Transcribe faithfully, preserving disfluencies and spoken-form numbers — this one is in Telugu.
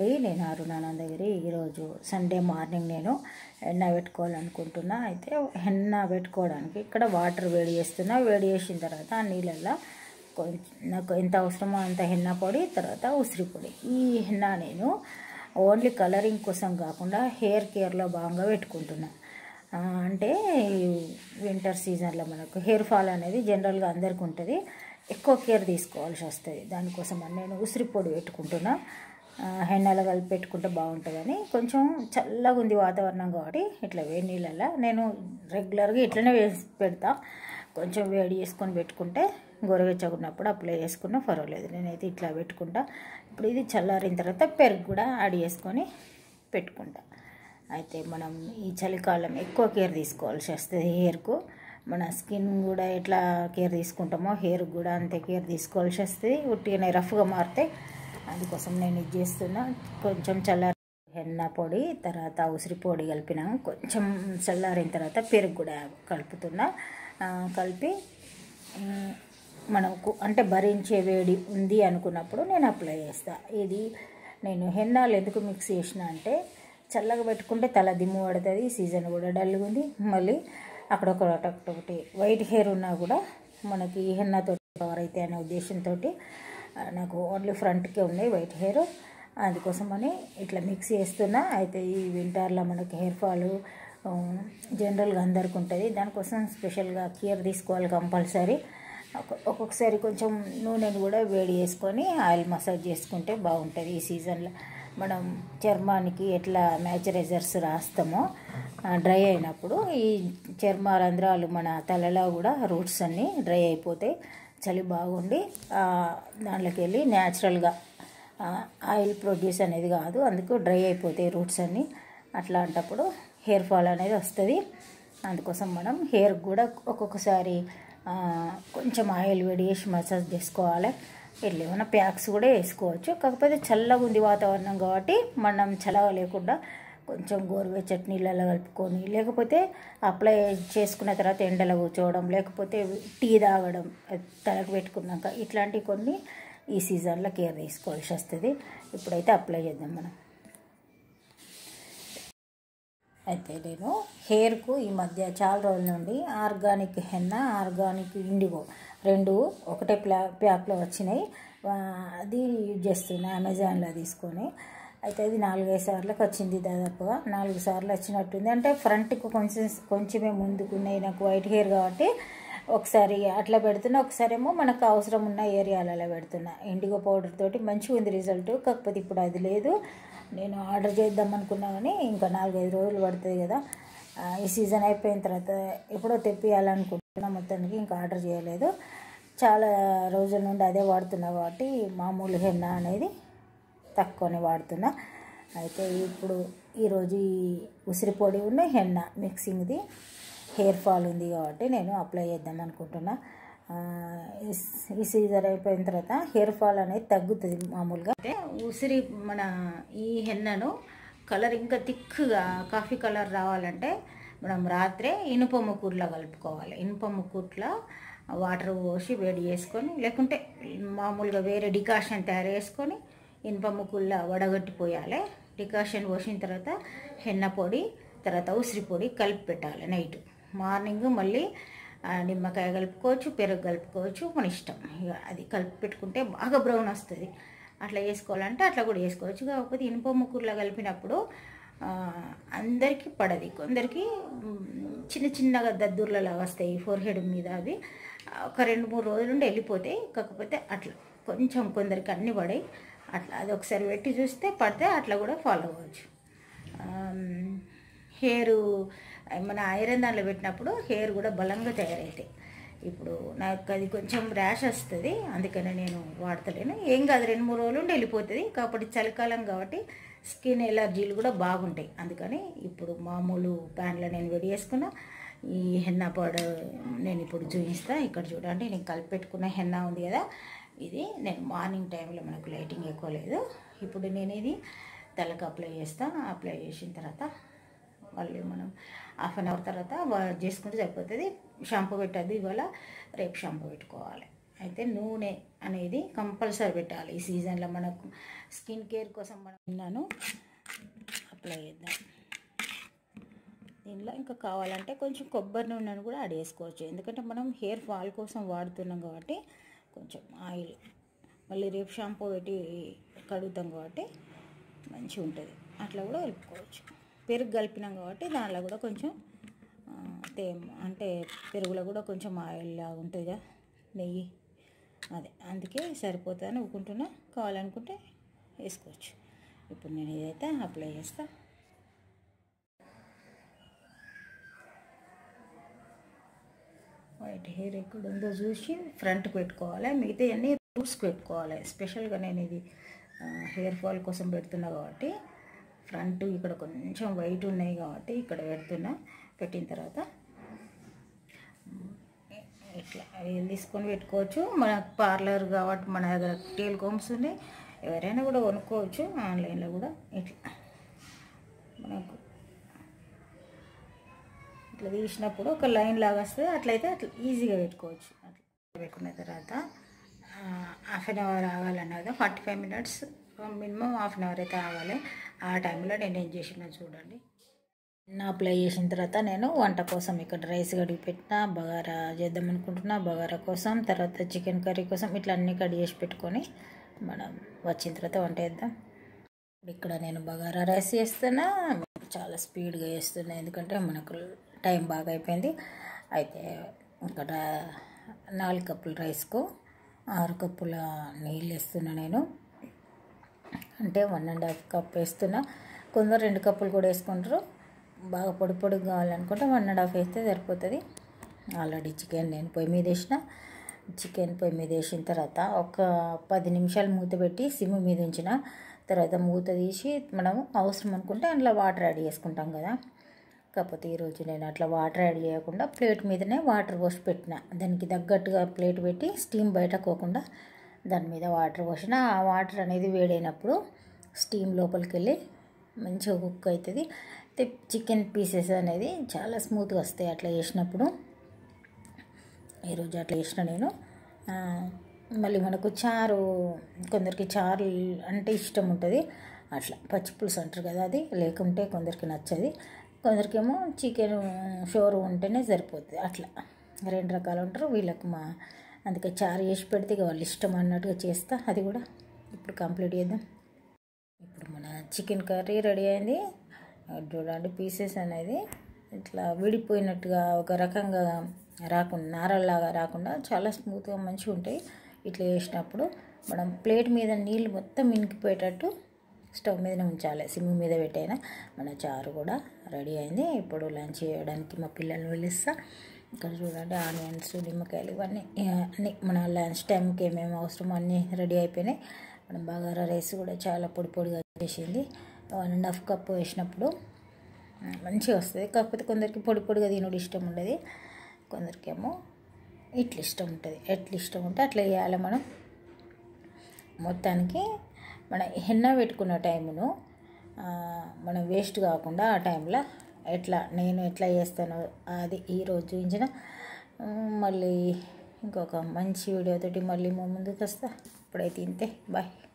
అండి, నేను అరుణానందగిరి. ఈరోజు సండే మార్నింగ్ నేను హెన్నా పెట్టుకోవాలనుకుంటున్నా. అయితే హెన్నా పెట్టుకోవడానికి ఇక్కడ వాటర్ వేడి చేస్తున్నా. వేడి చేసిన తర్వాత ఆ నీళ్ళల్లో కొంచెం నాకు ఎంత అవసరమో అంత హెన్నా పొడి, తర్వాత ఉసిరి పొడి. ఈ హెన్నా నేను ఓన్లీ కలరింగ్ కోసం కాకుండా హెయిర్ కేర్లో బాగా పెట్టుకుంటున్నా. అంటే వింటర్ సీజన్లో మనకు హెయిర్ ఫాల్ అనేది జనరల్గా అందరికీ ఉంటుంది, ఎక్కువ కేర్ తీసుకోవాల్సి వస్తుంది. దానికోసం నేను ఉసిరి పొడి పెట్టుకుంటున్నా. హెన్నాలో కలిపి పెట్టుకుంటే బాగుంటుందని. కొంచెం చల్లగా ఉంది వాతావరణం కాబట్టి ఇట్లా వేడి నీళ్ళల్లో నేను రెగ్యులర్గా ఇట్లనే వేసి పెడతా. కొంచెం వేడి చేసుకొని పెట్టుకుంటే గోరువెచ్చగా ఉన్నప్పుడు అప్లై చేసుకున్నా పర్వాలేదు. నేనైతే ఇట్లా పెట్టుకుంటా. ఇప్పుడు ఇది చల్లారిన తర్వాత పెరుగు కూడా యాడ్ చేసుకొని పెట్టుకుంటా. అయితే మనం ఈ చలికాలం ఎక్కువ కేర్ తీసుకోవాల్సి వస్తుంది హెయిర్కు. మన స్కిన్ కూడా ఎట్లా కేర్ తీసుకుంటామో హెయిర్ కూడా అంతే కేర్ తీసుకోవాల్సి వస్తుంది. ఉట్టిగానే రఫ్గా మారితే అందుకోసం నేను ఇది చేస్తున్నా. కొంచెం చల్లారి హెన్నా పొడి, తర్వాత ఉసిరి పొడి కలిపిన కొంచెం చల్లారిన తర్వాత పెరుగు కూడా కలుపుతున్నా. కలిపి మనకు అంటే భరించే వేడి ఉంది అనుకున్నప్పుడు నేను అప్లై చేస్తాను. ఇది నేను హెన్నాలు ఎందుకు మిక్స్ చేసిన అంటే చల్లగా పెట్టుకుంటే తల దిమ్ము పడుతుంది, సీజన్ కూడా డల్గా ఉంది. మళ్ళీ అక్కడొకటి ఒకటి వైట్ హెయిర్ ఉన్నా కూడా మనకి హెన్నాతో కవర్ అయితే అనే ఉద్దేశంతో నాకు ఓన్లీ ఫ్రంట్కే ఉన్నాయి వైట్ హెయిర్. అందుకోసమని ఇట్లా మిక్స్ చేస్తున్నా. అయితే ఈ వింటర్లో మనకి హెయిర్ ఫాల్ జనరల్గా అందరికి ఉంటుంది. దానికోసం స్పెషల్గా కేర్ తీసుకోవాలి కంపల్సరీ. ఒక్కొక్కసారి కొంచెం నూనెను కూడా వేడి చేసుకొని ఆయిల్ మసాజ్ చేసుకుంటే బాగుంటుంది. ఈ సీజన్లో మనం చర్మానికి ఎట్లా మాయిశ్చరైజర్స్ రాస్తామో డ్రై అయినప్పుడు ఈ చర్మ రంధ్రాలు మన తలలో కూడా రూట్స్ అన్నీ డ్రై అయిపోతాయి. చలి బాగుండి దాంట్లోకి వెళ్ళి న్యాచురల్గా ఆయిల్ ప్రొడ్యూస్ అనేది కాదు, అందుకు డ్రై అయిపోతాయి రూట్స్ అన్నీ. అట్లాంటప్పుడు హెయిర్ ఫాల్ అనేది వస్తుంది. అందుకోసం మనం హెయిర్ కూడా ఒక్కొక్కసారి కొంచెం ఆయిల్ వేడి చేసి మసాజ్ చేసుకోవాలి. ఇట్లా ఏమైనా ప్యాక్స్ కూడా వేసుకోవచ్చు. కాకపోతే చల్లగా ఉంది వాతావరణం కాబట్టి మనం చల్లగా లేకుండా కొంచెం గోరువెచ్చటి నీళ్ళలో కలుపుకొని, లేకపోతే అప్లై చేసుకున్న తర్వాత ఎండలో కూర్చోవడం, లేకపోతే టీ తాగడం తలకు పెట్టుకున్నాక, ఇట్లాంటివి కొన్ని ఈ సీజన్లో కేర్ తీసుకోవాల్సి వస్తుంది. ఇప్పుడైతే అప్లై చేద్దాం మనం. అయితే నేను హెయిర్కు ఈ మధ్య చాలా రోజుల నుండి ఆర్గానిక్ హెన్నా, ఆర్గానిక్ ఇండిగో రెండు ఒకటే ప్లా ప్యాక్లో వచ్చినాయి. అది యూజ్ చేస్తున్నా అమెజాన్లో తీసుకొని. అయితే అది నాలుగైదు సార్లకు వచ్చింది, దాదాపుగా నాలుగు సార్లు వచ్చినట్టుంది. అంటే ఫ్రంట్కు కొంచెం కొంచెమే ముందుకున్నాయి నాకు వైట్ హెయిర్ కాబట్టి ఒకసారి అట్లా పెడుతున్నా, ఒకసారి ఏమో మనకు అవసరం ఉన్న ఏరియాలలో పెడుతున్నా. ఇండిగో పౌడర్ తోటి మంచిగా ఉంది రిజల్ట్. కాకపోతే ఇప్పుడు అది లేదు. నేను ఆర్డర్ చేద్దాం అనుకున్నా కానీ ఇంకా నాలుగైదు రోజులు పడుతుంది కదా. ఈ సీజన్ అయిపోయిన తర్వాత ఎప్పుడో తెప్పియాలనుకుంటున్నా, మొత్తానికి ఇంకా ఆర్డర్ చేయలేదు. చాలా రోజుల నుండి అదే వాడుతున్నా కాబట్టి మామూలు హెన్నా అనేది తక్కువనే వాడుతున్నా. అయితే ఇప్పుడు ఈరోజు ఈ ఉసిరి పొడి ఉన్న హెన్నా మిక్సింగ్ది హెయిర్ ఫాల్ ఉంది కాబట్టి నేను అప్లై చేద్దాం అనుకుంటున్నా. ఈ సీజన్ అయిపోయిన తర్వాత హెయిర్ ఫాల్ అనేది తగ్గుతుంది మామూలుగా. అయితే ఉసిరి మన ఈ హెన్నను కలర్ ఇంకా థిక్గా కాఫీ కలర్ రావాలంటే మనం రాత్రే ఇనుప ముక్కుట్లో కలుపుకోవాలి. ఇనుప ముక్కుట్లో వాటర్ పోసి వేడి చేసుకొని, లేకుంటే మామూలుగా వేరే డికాషన్ తయారు చేసుకొని ఇనుప ముక్కుల్లో వడగట్టిపోయాలి. డికాషన్ పోసిన తర్వాత హెన్న పొడి, తర్వాత ఉసిరి పొడి కలిపి పెట్టాలి. నైట్ మార్నింగ్ మళ్ళీ నిమ్మకాయ కలుపుకోవచ్చు, పెరుగు కలుపుకోవచ్చు, మన ఇష్టం. ఇక అది కలిపి పెట్టుకుంటే బాగా బ్రౌన్ వస్తుంది. అట్లా చేసుకోవాలంటే అట్లా కూడా చేసుకోవచ్చు. కాకపోతే ఇనుప ముక్కుల్లో కలిపినప్పుడు అందరికీ పడది, కొందరికి చిన్న చిన్నగా దద్దుర్లలాగా వస్తాయి ఫోర్ హెడ్ మీద. అవి ఒక రెండు మూడు రోజుల నుండి వెళ్ళిపోతాయి. కాకపోతే అట్లా కొంచెం కొందరికి అన్నీ పడాయి. అట్లా అది ఒకసారి పెట్టి చూస్తే పడితే అట్లా కూడా ఫాలో అవ్వచ్చు. హెయిర్ మన ఐరన్ దాంట్లో పెట్టినప్పుడు హెయిర్ కూడా బలంగా తయారవుతాయి. ఇప్పుడు నాకు అది కొంచెం ర్యాష్ వస్తుంది, అందుకని నేను వాడతలేను. ఏం కాదు, రెండు మూడు రోజులు ఉండి వెళ్ళిపోతుంది. కాబట్టి చలికాలం కాబట్టి స్కిన్ ఎలర్జీలు కూడా బాగుంటాయి. అందుకని ఇప్పుడు మామూలు ప్యాన్లో నేను వేడి చేసుకున్నా. ఈ హెన్నా పౌడర్ నేను ఇప్పుడు చూపిస్తాను. ఇక్కడ చూడండి, నేను కలిపి పెట్టుకున్న హెన్నా ఉంది కదా, ఇది నేను మార్నింగ్ టైంలో మనకు లైటింగ్ ఎక్కువ లేదు. ఇప్పుడు నేను ఇది తలకు అప్లై చేస్తాను. అప్లై చేసిన తర్వాత మళ్ళీ మనం హాఫ్ అన్ అవర్ తర్వాత వాష్ చేసుకుంటే సరిపోతుంది. షాంపూ పెట్టద్దు, ఇవాళ రేపు షాంపూ పెట్టుకోవాలి. అయితే నూనె అనేది కంపల్సరీ పెట్టాలి ఈ సీజన్లో. మనకు స్కిన్ కేర్ కోసం మనం విన్నాను అప్లై చేద్దాం. దీనిలో ఇంకా కావాలంటే కొంచెం కొబ్బరి నూనెను కూడా యాడ్ చేసుకోవచ్చు, ఎందుకంటే మనం హెయిర్ ఫాల్ కోసం వాడుతున్నాం కాబట్టి కొంచెం ఆయిల్, మళ్ళీ రేపు షాంపూ పెట్టి కడుగుతాం కాబట్టి మంచిగా ఉంటుంది. అట్లా కూడా కలుపుకోవచ్చు. పెరుగు కలిపినాం కాబట్టి దానిలో కూడా కొంచెం తేమ అంటే పెరుగులో కూడా కొంచెం ఆయిల్ లాగా ఉంటుంది కదా, నెయ్యి, అదే అందుకే సరిపోతుందని ఊరుకుంటున్నా. కావాలనుకుంటే వేసుకోవచ్చు. ఇప్పుడు నేను ఇదైతే అప్లై చేస్తా. వైట్ హెయిర్ ఎక్కడ ఉందో చూసి ఫ్రంట్కి పెట్టుకోవాలి, మిగతా అన్నీ రూట్స్కి పెట్టుకోవాలి. స్పెషల్గా నేను ఇది హెయిర్ ఫాల్ కోసం పెడుతున్నా కాబట్టి ఫ్రంట్ ఇక్కడ కొంచెం వైట్ ఉన్నాయి కాబట్టి ఇక్కడ పెడుతున్నా. పెట్టిన తర్వాత ఇట్లా వేలు తీసుకొని పెట్టుకోవచ్చు. మన పార్లర్ కాబట్టి మన దగ్గర టేల్ కోమ్స్ ఉన్నాయి, ఎవరైనా కూడా కొనుక్కోవచ్చు ఆన్లైన్లో కూడా. ఇట్లా మనకు ఇట్లా తీసినప్పుడు ఒక లైన్ లాగా వస్తుంది, అట్లయితే అట్లా ఈజీగా పెట్టుకోవచ్చు. అట్లా పెట్టుకున్న తర్వాత హాఫ్ అన్ అవర్ ఆగాలన్నది, forty five minutes minimum half an hour అయితే ఆగాలి. ఆ టైంలో నేను ఏం చేసిన చూడండి. నా అప్లై చేసిన తర్వాత నేను వంట కోసం ఇక్కడ రైస్ కడిగి పెట్టిన, బగారా చేద్దాం అనుకుంటున్నా. బగారా కోసం, తర్వాత చికెన్ కర్రీ కోసం ఇట్లా అన్నీ కట్ చేసి పెట్టుకొని మనం వచ్చిన తర్వాత వంట చేద్దాం. ఇక్కడ నేను బగారా రైస్ చేస్తున్నా, చాలా స్పీడ్గా చేస్తున్నా ఎందుకంటే మనకు టైం బాగా అయిపోయింది. అయితే ఇక్కడ నాలుగు కప్పుల రైస్కు ఆరు కప్పుల నీళ్ళు వేస్తున్నా నేను, అంటే వన్ అండ్ హాఫ్ కప్ వేస్తున్నా. కొందరు రెండు కప్పులు కూడా వేసుకుంటారు. బాగా పొడి పొడిగా కావాలనుకుంటే వన్ అండ్ హాఫ్ వేస్తే సరిపోతుంది. ఆల్రెడీ చికెన్ నేను పొయ్యి మీద వేసిన. చికెన్ పొయ్యి మీద వేసిన తర్వాత ఒక పది నిమిషాలు మూత పెట్టి సిమ్ మీద ఉంచిన తర్వాత మూత తీసి మనం అవసరం అనుకుంటే అందులో వాటర్ యాడ్ చేసుకుంటాం కదా. కాకపోతే ఈరోజు నేను అట్లా వాటర్ యాడ్ చేయకుండా ప్లేట్ మీదనే వాటర్ పోసి పెట్టిన. దానికి తగ్గట్టుగా ప్లేట్ పెట్టి స్టీమ్ బయట పోకుండా దాని మీద వాటర్ పోసిన. ఆ వాటర్ అనేది వేడైనప్పుడు స్టీమ్ లోపలికి వెళ్ళి మంచిగా కుక్ అవుతుంది. చికెన్ పీసెస్ అనేది చాలా స్మూత్గా వస్తాయి అట్లా చేసినప్పుడు. ఈరోజు అట్లా చేసిన నేను. మళ్ళీ మనకు చారు, కొందరికి చారు అంటే ఇష్టం ఉంటుంది, అట్లా పచ్చి పులుసు అంటారు కదా, అది లేకుంటే కొందరికి నచ్చది. కొందరికేమో చికెన్ షోరు ఉంటేనే సరిపోతుంది. అట్లా రెండు రకాలు ఉంటారు. వీళ్ళకు మా అందుకే చారు చేసి పెడితే వాళ్ళు ఇష్టం అన్నట్టుగా చేస్తా. అది కూడా ఇప్పుడు కంప్లీట్ చేద్దాం. ఇప్పుడు మన చికెన్ కర్రీ రెడీ అయింది చూడండి. పీసెస్ అనేది ఇట్లా విడిపోయినట్టుగా ఒక రకంగా రాకుండా, నారల్లాగా రాకుండా చాలా స్మూత్గా మంచిగా ఉంటాయి. ఇట్లా చేసినప్పుడు మనం ప్లేట్ మీద నీళ్ళు మొత్తం ఇనికిపోయేటట్టు స్టవ్ మీదనే ఉంచాలి, సిమ్ మీద పెట్టైనా. మన చారు కూడా రెడీ అయింది. ఇప్పుడు లంచ్ చేయడానికి మా పిల్లల్ని పిలుస్తా. ఇక్కడ చూడండి ఆనియన్స్, నిమ్మకాయలు ఇవన్నీ అన్నీ మన లంచ్ టైంకి ఏమేమి అవసరమో అన్నీ రెడీ అయిపోయినాయి. మనం బగారా రైస్ కూడా చాలా పొడి పొడిగా చేసింది. వన్ అండ్ హాఫ్ కప్ వేసినప్పుడు మంచిగా వస్తుంది. కాకపోతే కొందరికి పొడి పొడిగా తినడం ఇష్టం ఉండదు, కొందరికేమో ఇట్లా ఇష్టం ఉంటుంది. ఎట్లా ఇష్టం ఉంటే అట్లా వేయాలి మనం. మొత్తానికి మన హెన్న పెట్టుకున్న టైమును మనం వేస్ట్ కాకుండా ఆ టైంలో ఎట్లా నేను ఎట్లా చేస్తానో అది ఈరోజు చూపించిన. మళ్ళీ ఇంకొక మంచి వీడియోతోటి మళ్ళీ మా ముందుకు వస్తా. ఇప్పుడైతే ఇంతే, బాయ్.